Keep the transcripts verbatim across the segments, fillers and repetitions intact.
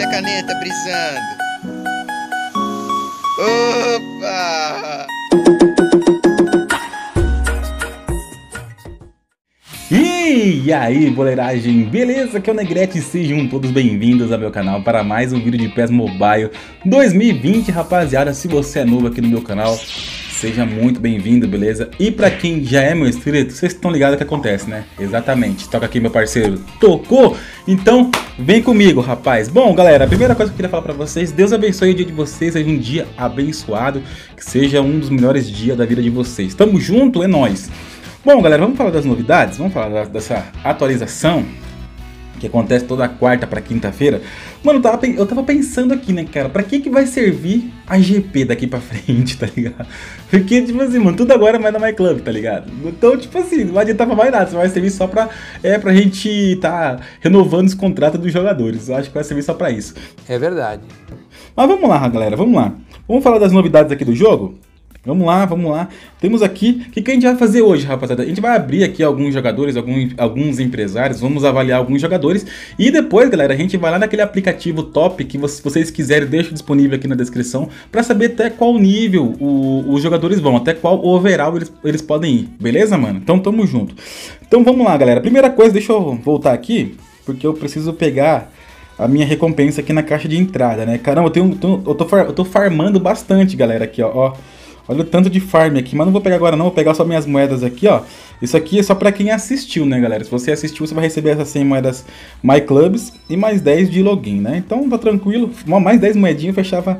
minha caneta brisando. Opa! E aí, boleiragem, beleza? Aqui é o Negrete, sejam todos bem-vindos ao meu canal para mais um vídeo de P E S Mobile dois mil e vinte, rapaziada. Se você é novo aqui no meu canal, seja muito bem-vindo, beleza? E pra quem já é meu inscrito, vocês estão ligados o que acontece, né? Exatamente, toca aqui meu parceiro, tocou? Então, vem comigo, rapaz. Bom, galera, a primeira coisa que eu queria falar pra vocês, Deus abençoe o dia de vocês, seja um dia abençoado, que seja um dos melhores dias da vida de vocês. Tamo junto, é nóis! Bom, galera, vamos falar das novidades, vamos falar da, dessa atualização que acontece toda quarta pra quinta-feira. Mano, eu tava, eu tava pensando aqui, né, cara, pra que que vai servir a G P daqui pra frente, tá ligado? Porque, tipo assim, mano, tudo agora é mais da MyClub, tá ligado? Então, tipo assim, não adianta pra mais nada, só vai servir só pra, é, pra gente tá renovando os contratos dos jogadores. Eu acho que vai servir só pra isso. É verdade. Mas vamos lá, galera, vamos lá. Vamos falar das novidades aqui do jogo? Vamos lá, vamos lá. Temos aqui, o que, que a gente vai fazer hoje, rapaziada? A gente vai abrir aqui alguns jogadores, alguns, alguns empresários, vamos avaliar alguns jogadores. E depois, galera, a gente vai lá naquele aplicativo top que se vocês quiserem, deixo disponível aqui na descrição, para saber até qual nível o, os jogadores vão, até qual overall eles, eles podem ir. Beleza, mano? Então tamo junto. Então vamos lá, galera. Primeira coisa, deixa eu voltar aqui, porque eu preciso pegar a minha recompensa aqui na caixa de entrada, né? Caramba, eu, tenho, eu, tô, eu tô farmando bastante, galera, aqui, ó, ó. Olha o tanto de farm aqui, mas não vou pegar agora não, vou pegar só minhas moedas aqui, ó. Isso aqui é só pra quem assistiu, né, galera? Se você assistiu, você vai receber essas cem moedas MyClubs e mais dez de login, né? Então tá tranquilo, mais dez moedinhas eu fechava,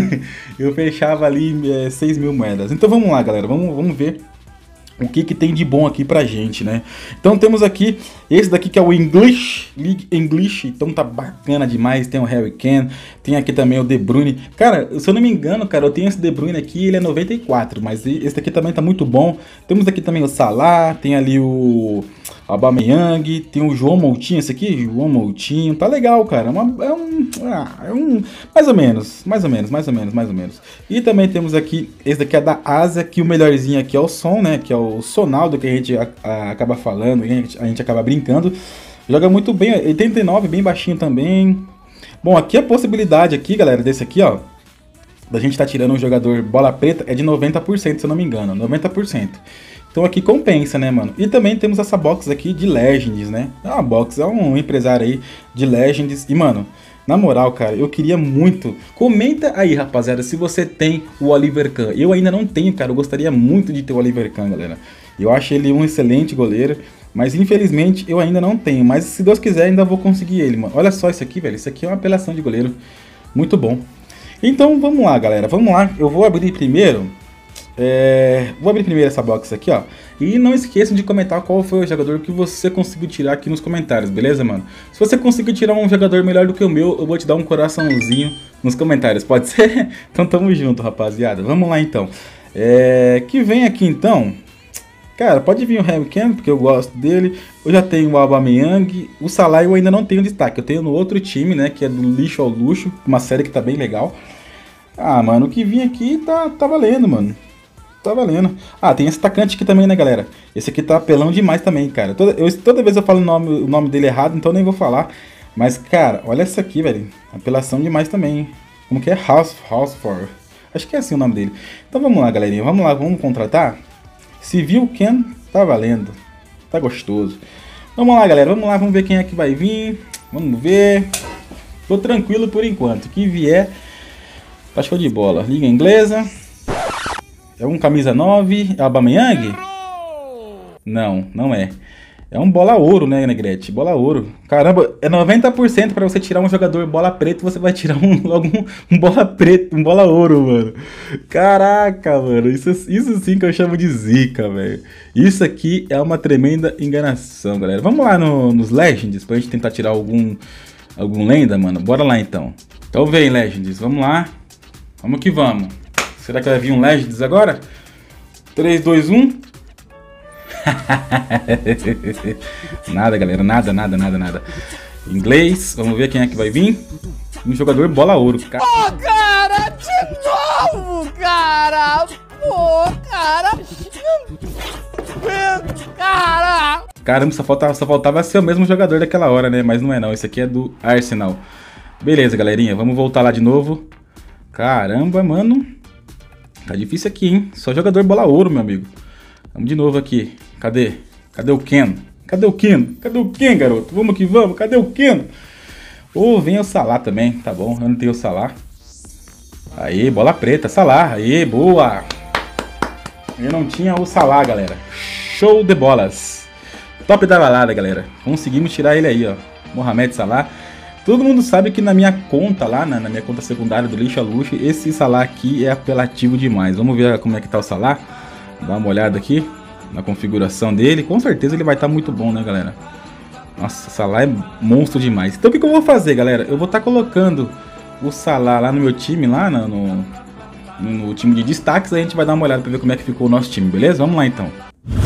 eu fechava ali é, seis mil moedas. Então vamos lá, galera, vamos, vamos ver o que que tem de bom aqui pra gente, né? Então temos aqui, esse daqui que é o English, League English, então tá bacana demais, tem o Harry Kane, tem aqui também o De Bruyne. Cara, se eu não me engano, cara, eu tenho esse De Bruyne aqui, ele é noventa e quatro, mas esse daqui também tá muito bom. Temos aqui também o Salah, tem ali o Aubameyang, tem o João Moutinho, esse aqui, João Moutinho, tá legal, cara, é, uma, é, um, ah, é um, mais ou menos, mais ou menos, mais ou menos, mais ou menos. E também temos aqui, esse daqui é da Ásia, que o melhorzinho aqui é o Son, né, que é o Sonaldo, que a gente a, a, acaba falando, a gente, a gente acaba brincando. Joga muito bem, oitenta e nove, bem baixinho também. Bom, aqui a possibilidade aqui, galera, desse aqui, ó, da gente tá tirando um jogador bola preta é de noventa por cento, se eu não me engano, noventa por cento. Então aqui compensa, né, mano? E também temos essa box aqui de Legends, né? É uma box, é um empresário aí de Legends. E, mano, na moral, cara, eu queria muito... Comenta aí, rapaziada, se você tem o Oliver Kahn. Eu ainda não tenho, cara, eu gostaria muito de ter o Oliver Kahn, galera. Eu acho ele um excelente goleiro, mas infelizmente eu ainda não tenho. Mas se Deus quiser, ainda vou conseguir ele, mano. Olha só isso aqui, velho, isso aqui é uma apelação de goleiro. Muito bom. Então, vamos lá, galera, vamos lá. Eu vou abrir primeiro... É, vou abrir primeiro essa box aqui, ó. E não esqueçam de comentar qual foi o jogador que você conseguiu tirar aqui nos comentários, beleza, mano? Se você conseguir tirar um jogador melhor do que o meu, eu vou te dar um coraçãozinho nos comentários, pode ser? Então tamo junto, rapaziada. Vamos lá, então. É, que vem aqui, então. Cara, pode vir o Harry Kane, porque eu gosto dele. Eu já tenho o Aubameyang. O Salah eu ainda não tenho destaque. Eu tenho no outro time, né, que é do lixo ao luxo. Uma série que tá bem legal. Ah, mano, o que vim aqui tá, tá valendo, mano. Tá valendo. Ah, tem esse atacante aqui também, né, galera? Esse aqui tá apelão demais também, cara. Toda, eu, toda vez eu falo o nome, o nome dele errado, então eu nem vou falar. Mas, cara, olha essa aqui, velho. Apelação demais também, hein? Como que é? House, Houseford. Acho que é assim o nome dele. Então vamos lá, galerinha. Vamos lá, vamos contratar. Se viu Ken, tá valendo. Tá gostoso. Vamos lá, galera. Vamos lá, vamos ver quem é que vai vir. Vamos ver. Tô tranquilo por enquanto. Que vier, tá show de bola. Liga inglesa. É um camisa nove, é o Aubameyang? Não, não é. É um bola ouro, né, Negrete? Bola ouro. Caramba, é noventa por cento pra você tirar um jogador bola preta, você vai tirar um, logo um, um bola preta, um bola ouro, mano. Caraca, mano, isso, isso sim que eu chamo de zica, velho. Isso aqui é uma tremenda enganação, galera. Vamos lá no, nos Legends pra gente tentar tirar algum, algum lenda, mano. Bora lá, então. Então vem, Legends, vamos lá. Vamos que vamos. Será que vai vir um Legends agora? três, dois, um. Nada, galera. Nada, nada, nada, nada. Inglês. Vamos ver quem é que vai vir. Um jogador bola ouro. Cara. Pô, cara, de novo, cara. Pô, cara. Cara. Caramba, só faltava, só faltava ser o mesmo jogador daquela hora, né? Mas não é não. Esse aqui é do Arsenal. Beleza, galerinha, vamos voltar lá de novo. Caramba, mano. Tá difícil aqui, hein? Só jogador bola ouro, meu amigo. Vamos de novo aqui. Cadê? Cadê o Ken? Cadê o Ken? Cadê o Ken, garoto? Vamos que vamos. Cadê o Ken? Ô, oh, vem o Salah também. Tá bom, eu não tenho o Salah. Aí, bola preta, Salah. Aí, boa. Eu não tinha o Salah, galera. Show de bolas. Top da balada, galera. Conseguimos tirar ele aí, ó. Mohamed Salah. Todo mundo sabe que na minha conta lá, na, na minha conta secundária do Lixo a Luxo, esse Salah aqui é apelativo demais. Vamos ver como é que tá o Salah. Dá uma olhada aqui na configuração dele. Com certeza ele vai estar muito bom, né, galera? Nossa, o Salah é monstro demais. Então o que, que eu vou fazer, galera? Eu vou estar colocando o Salah lá no meu time, lá no, no, no time de destaques. Aí a gente vai dar uma olhada para ver como é que ficou o nosso time, beleza? Vamos lá, então.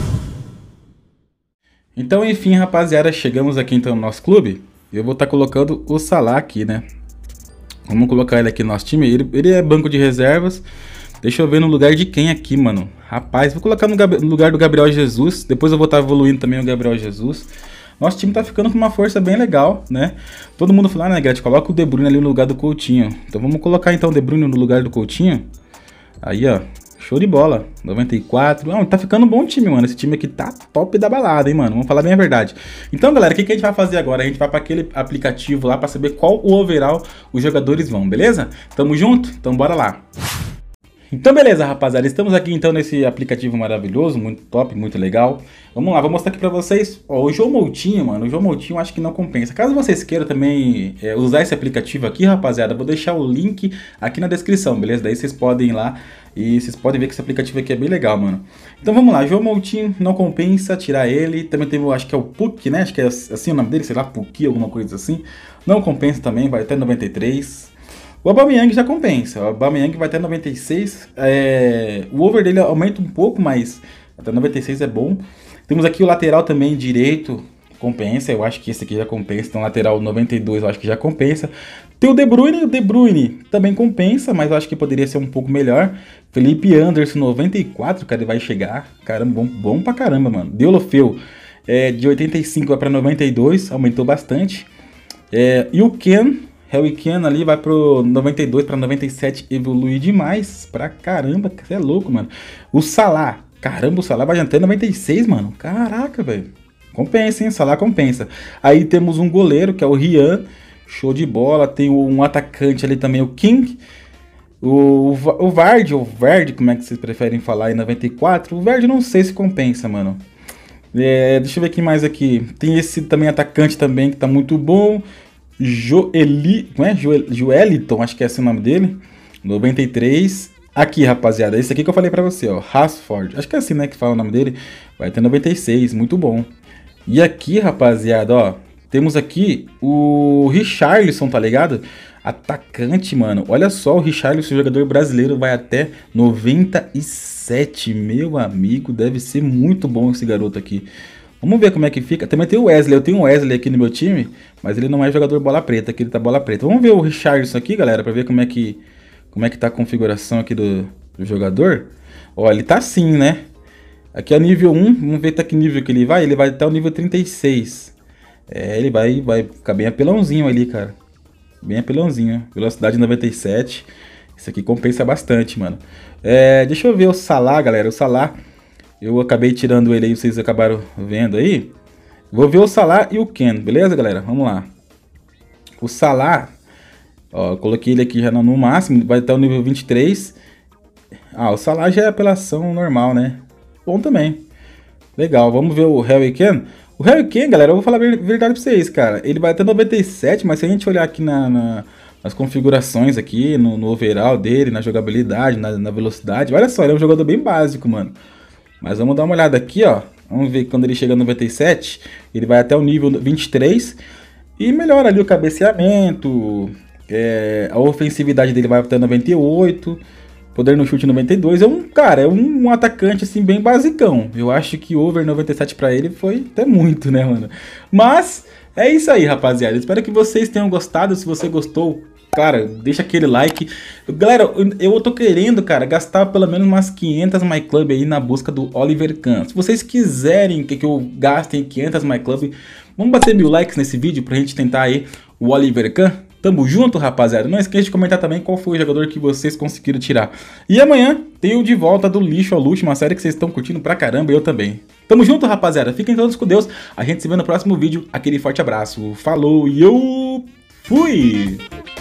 Então, enfim, rapaziada, chegamos aqui então no nosso clube. Eu vou estar colocando o Salah aqui, né? Vamos colocar ele aqui no nosso time. Ele, ele é banco de reservas. Deixa eu ver no lugar de quem aqui, mano. Rapaz, vou colocar no, no lugar do Gabriel Jesus. Depois eu vou estar evoluindo também o Gabriel Jesus. Nosso time tá ficando com uma força bem legal, né? Todo mundo fala, né, Gretchen? Coloca o De Bruyne ali no lugar do Coutinho. Então vamos colocar então o De Bruyne no lugar do Coutinho. Aí, ó. Show de bola, noventa e quatro. Não, tá ficando um bom time, mano. Esse time aqui tá top da balada, hein, mano. Vamos falar bem a verdade. Então, galera, o que, que a gente vai fazer agora? A gente vai para aquele aplicativo lá para saber qual o overall os jogadores vão, beleza? Tamo junto? Então bora lá. Então beleza, rapaziada, estamos aqui então nesse aplicativo maravilhoso, muito top, muito legal. Vamos lá, vou mostrar aqui pra vocês. Ó, o João Moutinho, mano, o João Moutinho acho que não compensa. Caso vocês queiram também é, usar esse aplicativo aqui, rapaziada, vou deixar o link aqui na descrição, beleza? Daí vocês podem ir lá e vocês podem ver que esse aplicativo aqui é bem legal, mano. Então vamos lá, João Moutinho, não compensa tirar ele. Também tem, acho que é o Puk, né? Acho que é assim o nome dele, sei lá, Puk, alguma coisa assim. Não compensa também, vai até noventa e três. O Aubameyang já compensa, o Aubameyang vai até noventa e seis, é... o over dele aumenta um pouco, mas até noventa e seis é bom. Temos aqui o lateral também direito, compensa, eu acho que esse aqui já compensa, então lateral noventa e dois eu acho que já compensa. Tem o De Bruyne, o De Bruyne também compensa, mas eu acho que poderia ser um pouco melhor. Felipe Anderson, noventa e quatro, cara, ele vai chegar, caramba, bom, bom pra caramba, mano. Deulofeu, é, de oitenta e cinco vai pra noventa e dois, aumentou bastante. É, e o Ken... Harry Kane ali vai pro noventa e dois para noventa e sete, evolui demais pra caramba, você é louco, mano. O Salah, caramba, o Salah vai até noventa e seis, mano, caraca, velho. Compensa, hein, Salah compensa. Aí temos um goleiro, que é o Rian, show de bola. Tem um atacante ali também, o King. O, o Vardy, ou Verde, como é que vocês preferem falar, em noventa e quatro. O Verde não sei se compensa, mano. É, deixa eu ver quem mais aqui. Tem esse também atacante também, que tá muito bom. Joeli, não é? Joel, Joeliton, acho que é esse o nome dele. noventa e três. Aqui, rapaziada, esse aqui que eu falei pra você, ó. Rashford. Acho que é assim, né, que fala o nome dele. Vai ter noventa e seis, muito bom. E aqui, rapaziada, ó. Temos aqui o Richarlison, tá ligado? Atacante, mano. Olha só, o Richarlison, jogador brasileiro, vai até noventa e sete. Meu amigo, deve ser muito bom esse garoto aqui. Vamos ver como é que fica. Também tem o Wesley. Eu tenho o Wesley aqui no meu time, mas ele não é jogador bola preta. Aqui ele tá bola preta. Vamos ver o Richarlison aqui, galera, pra ver como é que, como é que tá a configuração aqui do, do jogador. Ó, ele tá assim, né? Aqui é nível um. Vamos ver até que nível que ele vai. Ele vai até o nível trinta e seis. É, ele vai, vai ficar bem apelãozinho ali, cara. Bem apelãozinho. Velocidade noventa e sete. Isso aqui compensa bastante, mano. É, deixa eu ver o Salah, galera. O Salah... Eu acabei tirando ele aí, vocês acabaram vendo aí. Vou ver o Salah e o Ken, beleza, galera? Vamos lá. O Salah, ó, eu coloquei ele aqui já no máximo, vai até o nível vinte e três. Ah, o Salah já é apelação normal, né? Bom também. Legal, vamos ver o Harry Kane. O Harry Kane, galera, eu vou falar a verdade pra vocês, cara. Ele vai até noventa e sete, mas se a gente olhar aqui na, na, nas configurações aqui, no, no overall dele, na jogabilidade, na, na velocidade, olha só, ele é um jogador bem básico, mano. Mas vamos dar uma olhada aqui, ó. Vamos ver quando ele chega no noventa e sete, ele vai até o nível vinte e três e melhora ali o cabeceamento, é, a ofensividade dele vai até noventa e oito, poder no chute noventa e dois. É um, cara, é um, um atacante assim bem basicão. Eu acho que over noventa e sete pra ele foi até muito, né, mano? Mas é isso aí, rapaziada. Espero que vocês tenham gostado. Se você gostou, cara, deixa aquele like. Galera, eu, eu tô querendo, cara, gastar pelo menos umas quinhentas MyClub aí na busca do Oliver Kahn. Se vocês quiserem que, que eu gaste quinhentas MyClub, vamos bater mil likes nesse vídeo pra gente tentar aí o Oliver Kahn. Tamo junto, rapaziada. Não esqueça de comentar também qual foi o jogador que vocês conseguiram tirar. E amanhã tem o De Volta do Lixo ao Luxo, uma série que vocês estão curtindo pra caramba e eu também. Tamo junto, rapaziada. Fiquem todos com Deus. A gente se vê no próximo vídeo. Aquele forte abraço. Falou e eu fui!